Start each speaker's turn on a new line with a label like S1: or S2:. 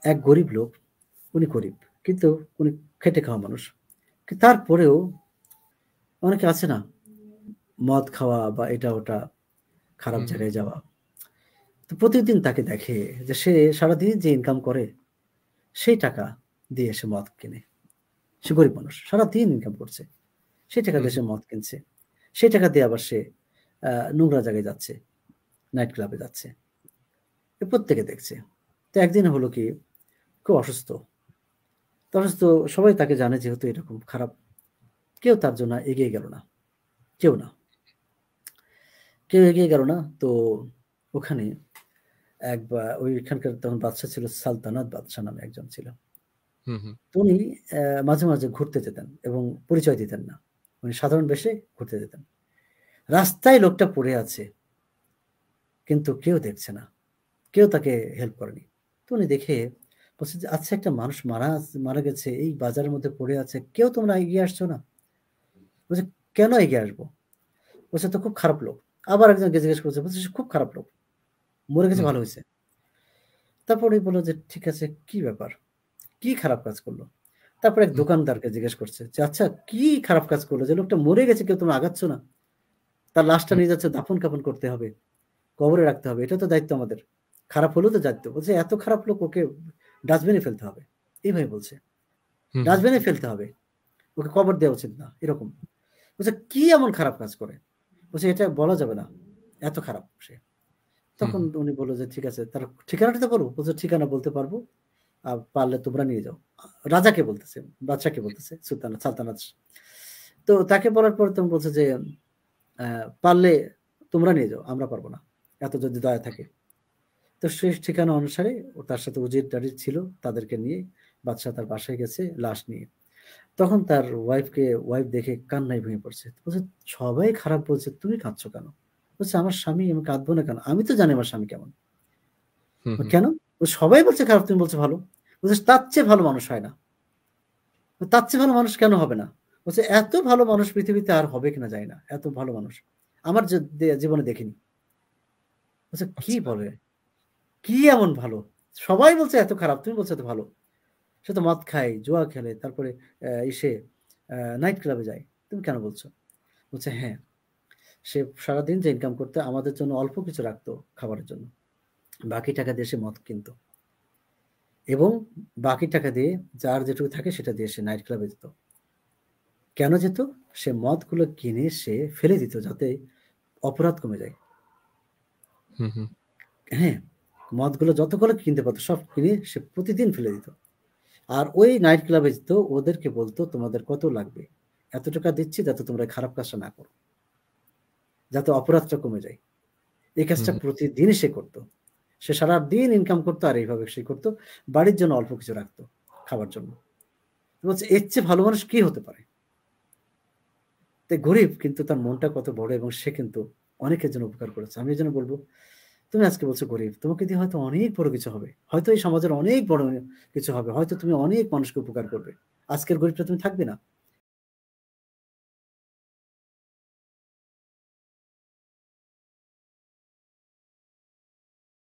S1: এক গরিব লোক, উনি গরিব। কিন্তু উনি খেটে খাওয়া মানুষ। তারপরেও অনেকে আছে না? মদ খাওয়া বা এটা ওটা খারাপ
S2: হুম, হুম।
S1: জায়গায় যাওয়া। তো প্রতিদিন তাকে দেখে যে সে সারাদিন যে ইনকাম করে, সেই টাকা দিয়ে সে মদ কেনে। সে গরিব মানুষ। সারাদিন ইনকাম করছে। সেই টাকা
S2: হুম,
S1: দিয়ে
S2: হুম।
S1: সে মদ কিনছে। সেই টাকা দিয়ে আবার সে নোংরা জায়গায় যাচ্ছে, নাইট ক্লাবে যাচ্ছে। প্রত্যেকে দেখছে। তো একদিন হলো কি, খুব অসুস্থ। তো অসুস্থ, সবাই তাকে জানে যেহেতু এরকম খারাপ। কেউ তার জন্য এগিয়ে গেল না। কেউ না। কেউ এগিয়ে গেল না। তো ওখানে ওইখানকার তখন বাদশা ছিল, সালতানাত বাদশা নামে একজন ছিল।
S2: হুম, হুম।
S1: তো উনি মাঝে, মাঝে ঘুরতে যেতেন এবং পরিচয় দিতেন না। উনি সাধারণ বেশে ঘুরতে যেতেন। রাস্তায় লোকটা পড়ে আছে, কিন্তু কেউ দেখছে না। কেউ তাকে হেল্প করেনি। তো উনি দেখে বলছে যে, "আচ্ছা, একটা মানুষ মারা গেছে, এই বাজারের মধ্যে পড়ে আছে। কেউ তোমরা এগিয়ে আসছো না?" বলছে, "কেন এগিয়ে আসবো?" বলছে, "তো খুব খারাপ লোক।" আবার একজনকে জিজ্ঞেস করছে, বলছে, "সে খুব খারাপ লোক। মরে গেছে,
S2: হুম,
S1: ভালো হইছে।" তারপর উনি বলল যে, "ঠিক আছে, কি ব্যাপার? কি খারাপ কাজ করলো?" তারপর এক
S2: হুম,
S1: দোকানদারকে জিজ্ঞেস করছে যে, "আচ্ছা, কি খারাপ কাজ করলো? যে লোকটা মরে গেছে, কেউ তোমরা আগাচ্ছ না? তার লাশটা
S2: হুম,
S1: নিয়ে যাচ্ছ, দাফন-কাফন করতে হবে, কবরে রাখতে হবে। এটা তো দায়িত্ব আমাদের। খারাপ হলেও তো দায়িত্ব।" বলছে, "এত খারাপ লোক, ওকে ডাস্টবিনে ফেলতে হবে।" এইভাবে বলছে।
S2: হুম, হুম।
S1: ডাস্টবিনে ফেলতে হবে। ওকে কবর দেওয়া উচিত না। এরকম। বলছে, "কি এমন খারাপ কাজ করে?" বলছে, "এটা বলা যাবে না। এত খারাপ সে।"
S2: হুম,
S1: তখন
S2: হুম।
S1: উনি বলল যে, "ঠিক আছে, তার ঠিকানাটা তো বলো।" বলছে, "ঠিকানা বলতে পারবো। পারলে তোমরা নিয়ে যাও।" রাজাকে বলতেছে, বাদশাকে বলতেছে, সালতানাত। তো তাকে বলার পর তখন বলছে যে, "আ পারলে তোমরা নিয়ে যাও। আমরা পারব না। এত যদি দয়া থাকে।" তো সেই ঠিকানা অনুসারে তার সাথে উজির-টুজির ছিল। তাদেরকে নিয়ে বাদশা তার বাসায় গেছে লাশ নিয়ে। তখন তার ওয়াইফ দেখে কান্নায় ভেঙে পড়ছে। বলছে, "সবাই খারাপ বলছে, তুমি কাঁদছো কেন?" বলছে, "আমার স্বামী, আমি কাঁদবো না কেন? আমি তো জানি আমার স্বামী কেমন।"
S2: হুম, হুম।
S1: "কেন?" "সবাই বলছে খারাপ, তুমি বলছো ভালো।" বলছে, "তার চেয়ে ভালো মানুষ হয় না।" "তার চেয়ে ভালো মানুষ কেন হবে না?" বলছে, "এত ভালো মানুষ পৃথিবীতে আর হবে কিনা জানি না। এত ভালো মানুষ। আমার জীবনে দেখিনি।" বলছে, "কি
S2: আচ্ছা।
S1: বলে? কি এমন ভালো? সবাই বলছে এত খারাপ, তুমি বলছো এত ভালো। সে তো মদ খায়, জুয়া খেলে, তারপরে ইসে নাইট ক্লাবে যায়। তুমি কেন বলছো?" বলছে, "হ্যাঁ, সে সারাদিন যে ইনকাম করতো আমাদের জন্য অল্প কিছু রাখতো খাবারের জন্য। বাকি টাকা দিয়ে সে মদ কিনতো এবং বাকি টাকা দিয়ে যার যেটুকু থাকে সেটা দিয়ে সে নাইট ক্লাবে যেত। কেন যেত? সে মদগুলো কিনে সে ফেলে দিত যাতে অপরাধ কমে যায়।
S2: হুম, হুম।
S1: হ্যাঁ, মদগুলো যতগুলো কিনতে পারত সব কিনে সে প্রতিদিন ফেলে দিত। আর ওই নাইট ক্লাবে যেত, ওদেরকে বলত, "তোমাদের কত লাগবে? এত টাকা দিচ্ছি যাতে তোমরা এই খারাপ কাজটা না করো। যাতে অপরাধটা কমে যায়।" এই
S2: হুম,
S1: কাজটা
S2: হুম।
S1: প্রতিদিনই সে করত। সে সারাদিন ইনকাম করত আর এইভাবে সে করত। বাড়ির জন্য অল্প কিছু রাখত খাবার জন্য। বলছে, "এর চেয়ে ভালো মানুষ কি হতে পারে?" গরিব কিন্তু তার মনটা কত বড় এবং সে কিন্তু অনেকের জন্য উপকার করেছে। আমি এজন্য বলব, তুমি আজকে বলছো গরিব, তোমাকে দিয়ে হয়তো অনেক বড় কিছু হবে। হয়তো এই সমাজের অনেক বড় কিছু হবে। হয়তো তুমি অনেক মানুষকে উপকার করবে। আজকের গরিবটা তুমি থাকবে না।